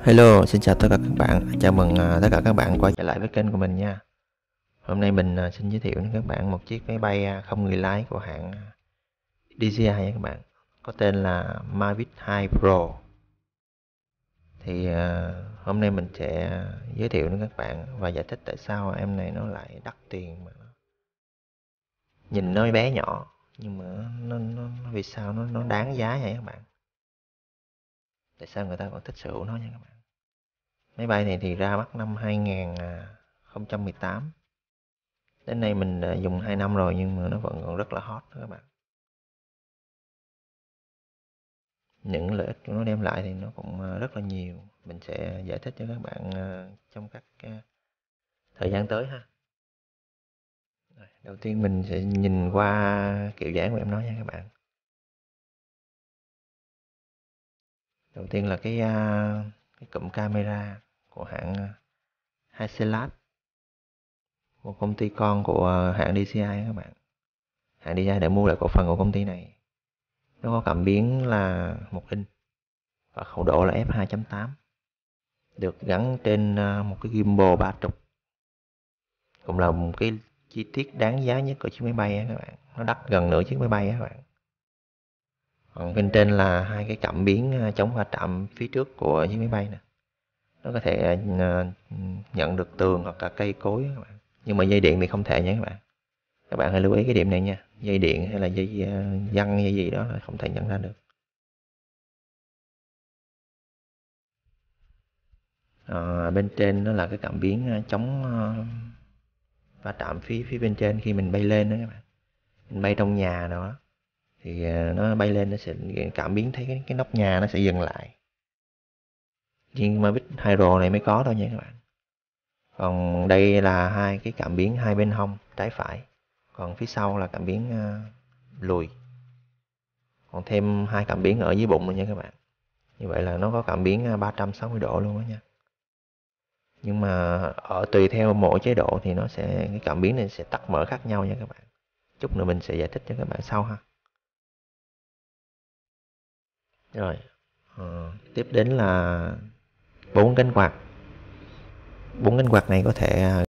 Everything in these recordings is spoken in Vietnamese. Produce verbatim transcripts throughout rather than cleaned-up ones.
Hello, xin chào tất cả các bạn. Chào mừng à, tất cả các bạn quay trở lại với kênh của mình nha. Hôm nay mình à, xin giới thiệu đến các bạn một chiếc máy bay à, không người lái của hãng à, đê gi i nha các bạn. Có tên là Mavic hai Pro. Thì à, hôm nay mình sẽ giới thiệu đến các bạn và giải thích tại sao em này nó lại đắt tiền mà nó nhìn nó bé nhỏ nhưng mà nó, nó, nó vì sao nó nó đáng giá vậy các bạn? Tại sao người ta còn thích sở hữu nó nha các bạn? Máy bay này thì ra mắt năm hai không một tám. Đến nay mình đã dùng hai năm rồi nhưng mà nó vẫn còn rất là hot đó các bạn. Những lợi ích của nó đem lại thì nó cũng ờ, rất là nhiều. Mình sẽ giải thích cho các bạn ờ, trong các ờ, thời gian tới ha. Đầu tiên mình sẽ nhìn qua kiểu dáng của em nó nha các bạn. Đầu tiên là cái ờ, cái cụm camera của hãng ờ, Hasselblad, một công ty con của hãng đê gi i các bạn. Hãng đê gi i đã mua lại cổ phần của công ty này. Nó có cảm biến là một inch và khẩu độ là ép hai chấm tám, được gắn trên ờ, một cái gimbal ba trục, cũng là một cái chi tiết đáng giá nhất của chiếc máy bay á các bạn. Nó đắt gần nửa chiếc máy bay á các bạn. Còn bên trên là hai cái cảm biến à, chống va chạm phía trước của chiếc máy bay nè. Nó có thể à, nhận được tường hoặc là cây cối các bạn. Nhưng mà dây điện thì không thể nha các bạn. Các bạn hãy lưu ý cái điểm này nha. Dây điện hay là dây à, văng hay gì đó là không thể nhận ra được. À, bên trên nó là cái cảm biến à, chống à, va chạm phía phía bên trên khi mình bay lên đó các bạn. Mình bay trong nhà đó thì à, nó bay lên nó sẽ cảm biến thấy cái, cái nóc nhà nó sẽ dừng lại. Nhưng mà Mavic Hero này mới có thôi nha các bạn. Còn đây là hai cái cảm biến hai bên hông trái phải, còn phía sau là cảm biến uh, lùi, còn thêm hai cảm biến ở dưới bụng nữa nha các bạn. Như vậy là nó có cảm biến ba trăm sáu mươi độ luôn đó nha. Nhưng mà ở tùy theo mỗi chế độ thì nó sẽ cái cảm biến này sẽ tắt mở khác nhau nha các bạn. Chút nữa mình sẽ giải thích cho các bạn sau ha. Rồi, ờ, tiếp đến là bốn cánh quạt. Bốn cánh quạt này có thể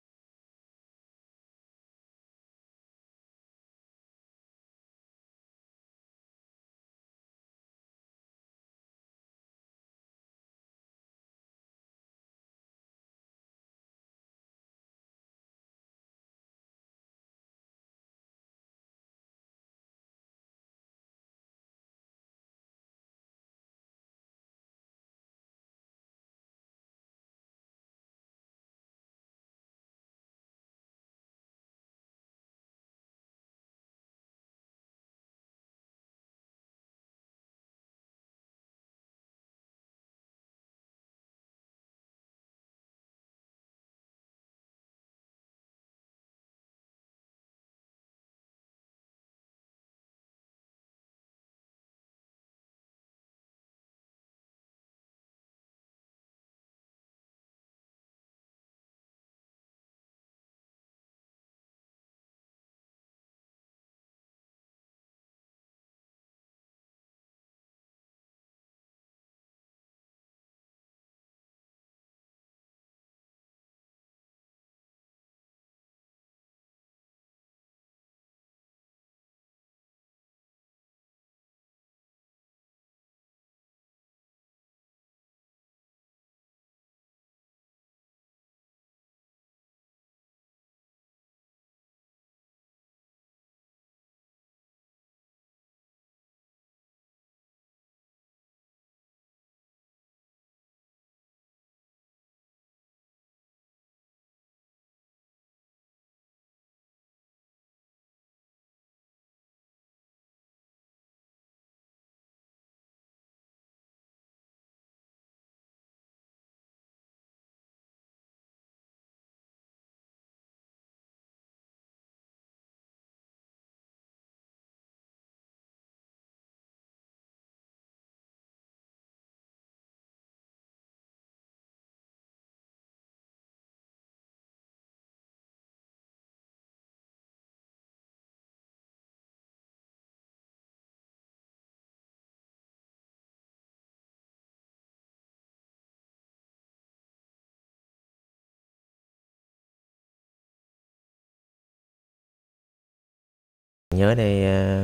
nhớ đây à,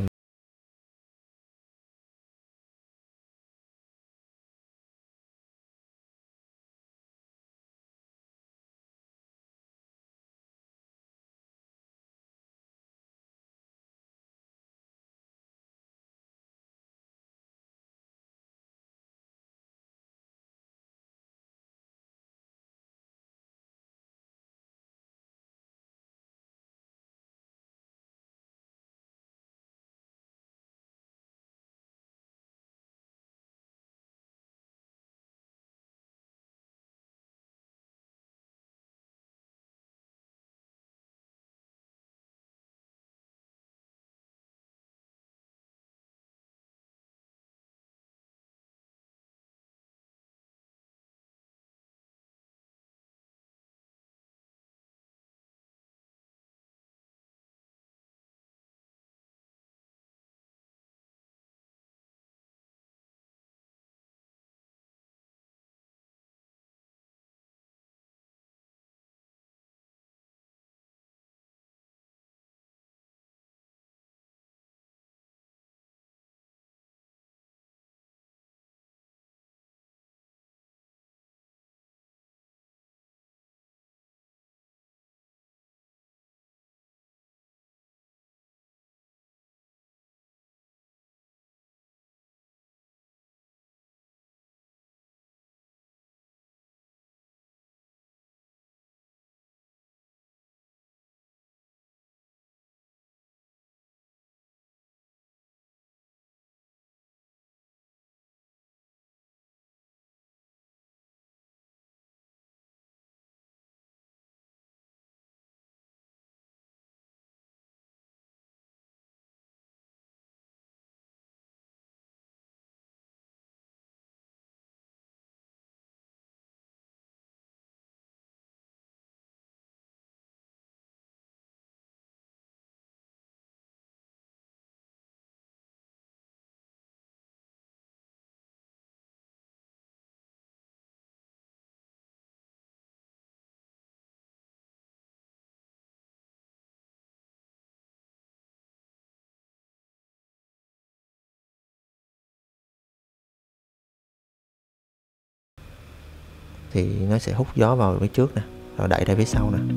thì nó sẽ hút gió vào phía trước nè, rồi đẩy ra phía sau nè.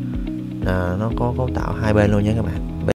À, nó có cấu tạo hai bên luôn nha các bạn.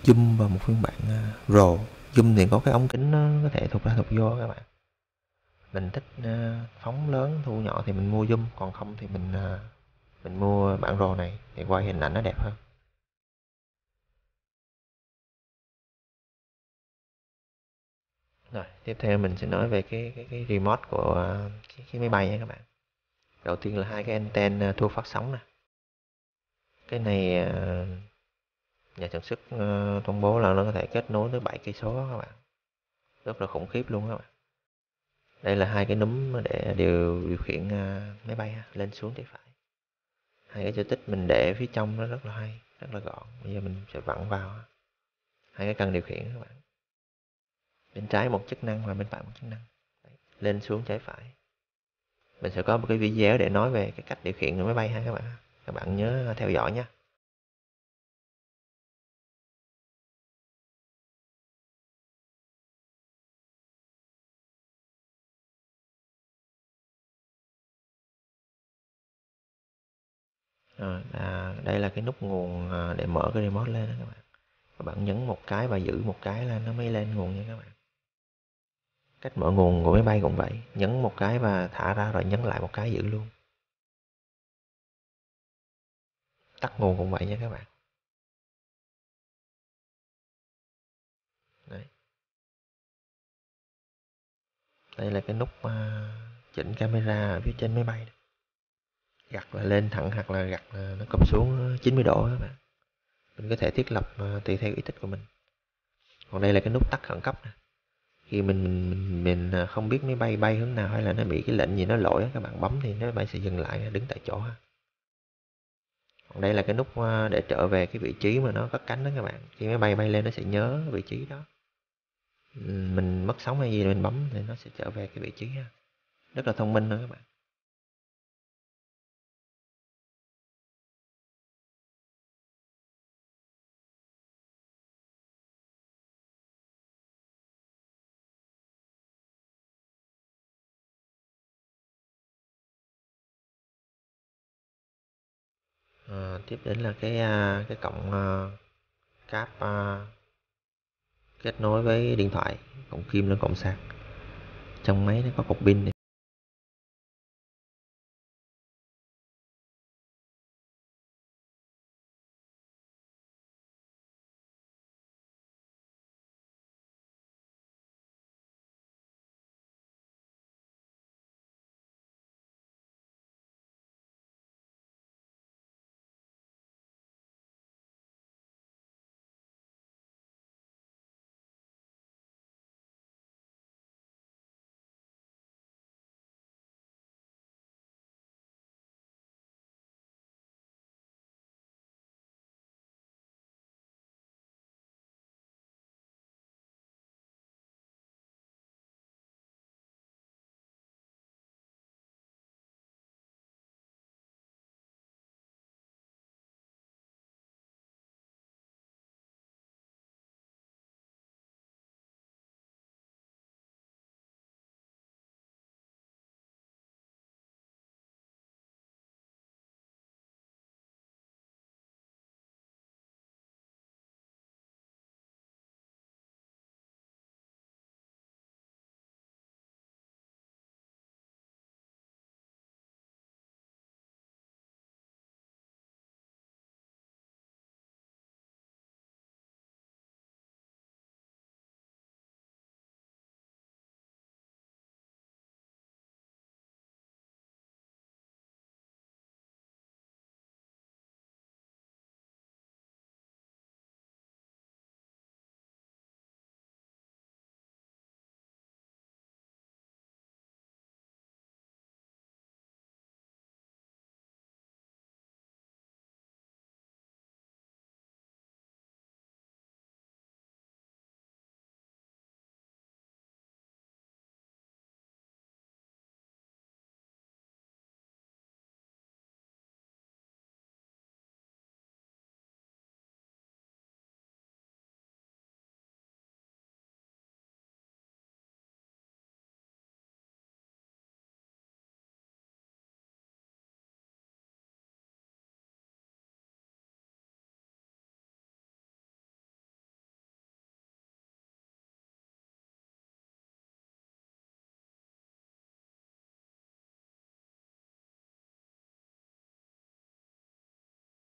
zoom vào một phiên bản uh, RAW. Zoom thì có cái ống kính nó có thể thụt ra thụt vô các bạn. Mình thích uh, phóng lớn thu nhỏ thì mình mua zoom, còn không thì mình uh, mình mua bản RAW này thì quay hình ảnh nó đẹp hơn. Rồi, tiếp theo mình sẽ nói về cái cái, cái remote của uh, cái, cái máy bay nha các bạn. Đầu tiên là hai cái anten uh, thu phát sóng nè. Cái này uh, nhà sản xuất uh, công bố là nó có thể kết nối tới bảy cây số các bạn. Rất là khủng khiếp luôn các bạn. Đây là hai cái núm để điều điều khiển uh, máy bay ha, lên xuống trái phải. Hai cái joystick mình để phía trong nó rất là hay, rất là gọn. Bây giờ mình sẽ vặn vào ha. Hai cái cần điều khiển các bạn. Bên trái một chức năng và bên phải một chức năng. Đấy, lên xuống trái phải. Mình sẽ có một cái video để nói về cái cách điều khiển của máy bay ha các bạn. Các bạn nhớ theo dõi nhé. Rồi, à, đây là cái nút nguồn à, để mở cái remote lên đó các bạn. Các bạn nhấn một cái và giữ một cái là nó mới lên nguồn nha các bạn. Cách mở nguồn của máy bay cũng vậy, nhấn một cái và thả ra rồi nhấn lại một cái giữ luôn. Tắt nguồn cũng vậy nha các bạn. Đấy. Đây là cái nút à, chỉnh camera ở phía trên máy bay. Gặt là lên thẳng hoặc là gặt là nó cụp xuống chín mươi độ các bạn. Mình có thể thiết lập à, tùy theo ý thích của mình. Còn đây là cái nút tắt khẩn cấp nè. Khi mình mình mình à, không biết máy bay bay hướng nào hay là nó bị cái lệnh gì nó lỗi các bạn bấm thì máy bay sẽ dừng lại đứng tại chỗ ha. Còn đây là cái nút à, để trở về cái vị trí mà nó cất cánh đó các bạn. Khi máy bay bay lên nó sẽ nhớ vị trí đó. Mình mất sóng hay gì mình bấm thì nó sẽ trở về cái vị trí ha. Rất là thông minh đó các bạn. À, tiếp đến là cái à, cái cổng à, cáp à, kết nối với điện thoại, cổng kim lên cổng sạc. Trong máy nó có cục pin này.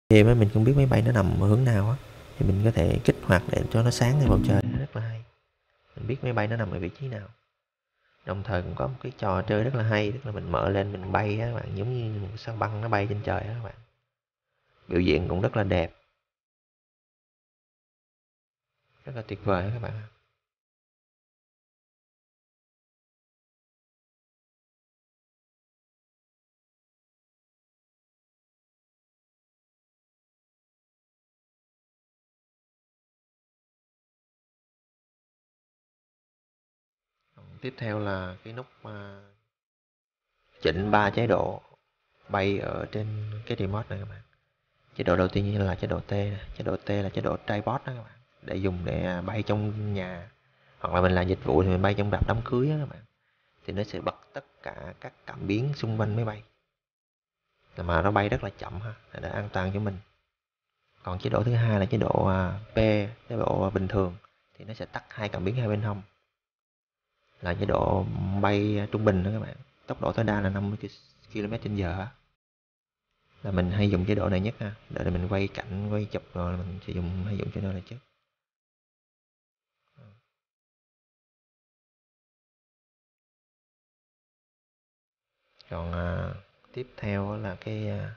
Đêm á mình không biết máy bay nó nằm ở hướng nào á, thì mình có thể kích hoạt để cho nó sáng lên bầu trời, rất là hay. Mình biết máy bay nó nằm ở vị trí nào. Đồng thời cũng có một cái trò chơi rất là hay, tức là mình mở lên mình bay á các bạn, giống như một sao băng nó bay trên trời á các bạn. Biểu diễn cũng rất là đẹp, rất là tuyệt vời các bạn. Tiếp theo là cái nút à, chỉnh ba chế độ bay ở trên cái remote này các bạn. Chế độ đầu tiên là chế độ T, chế độ T là chế độ tripod đó các bạn, để dùng để bay trong nhà, hoặc là mình làm dịch vụ thì mình bay trong rạp đám cưới đó các bạn, thì nó sẽ bật tất cả các cảm biến xung quanh máy bay, mà nó bay rất là chậm ha, để an toàn cho mình. Còn chế độ thứ hai là chế độ à, P, chế độ bình thường, thì nó sẽ tắt hai cảm biến hai bên hông, là chế độ bay trung bình đó các bạn, tốc độ tối đa là năm mươi ki lô mét trên giờ, là mình hay dùng chế độ này nhất ha, để mình quay cảnh quay chụp rồi mình sử dụng hay dùng chế độ này trước. Còn à, tiếp theo là cái à,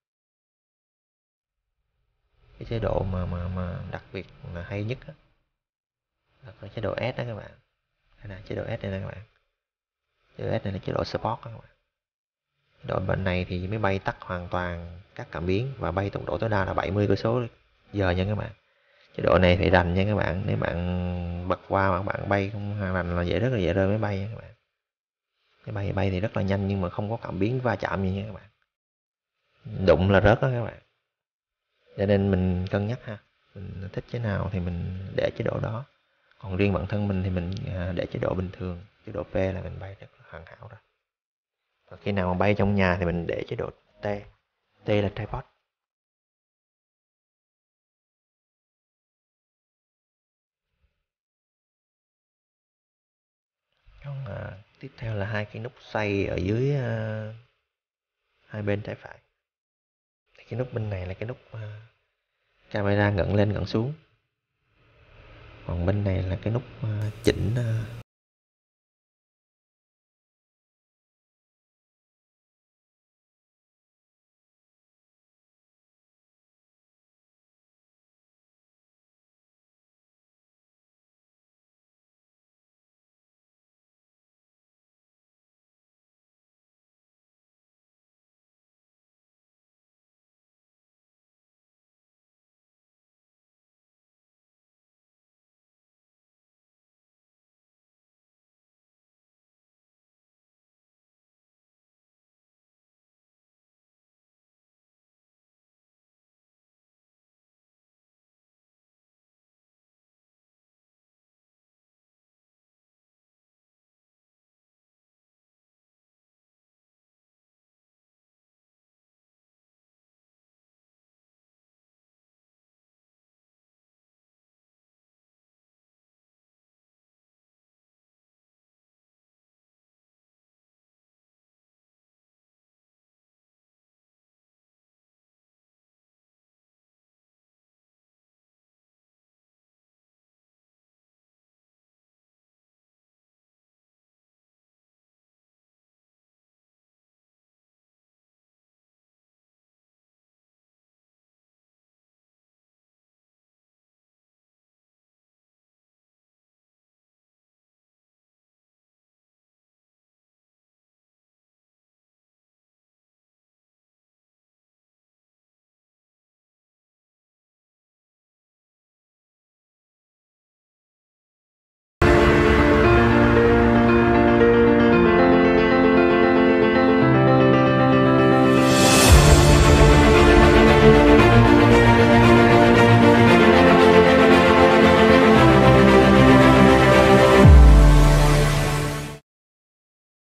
cái chế độ mà mà mà đặc biệt là hay nhất đó, là chế độ S đó các bạn. Đây là chế độ S đây nè các bạn. Chế độ S này là chế độ Sport đó các bạn. Độ bên này thì máy bay tắt hoàn toàn các cảm biến và bay tốc độ tối đa là bảy mươi cây số giờ nha các bạn. Chế độ này phải rành nha các bạn, nếu bạn bật qua mà bạn bay không hoàn rành là dễ rất là dễ rơi máy bay nha các bạn. Máy bay bay thì rất là nhanh nhưng mà không có cảm biến va chạm gì nha các bạn. Đụng là rớt đó các bạn. Cho nên mình cân nhắc ha, mình thích chế nào thì mình để chế độ đó. Còn riêng bản thân mình thì mình à, để chế độ bình thường, chế độ P là mình bay rất là hoàn hảo rồi. Và khi nào mà bay trong nhà thì mình để chế độ T. T là tripod. Còn à, tiếp theo là hai cái nút xoay ở dưới à, hai bên trái phải. Cái nút bên này là cái nút à, camera ngẩng lên ngẩng xuống. Còn bên này là cái nút à, chỉnh à,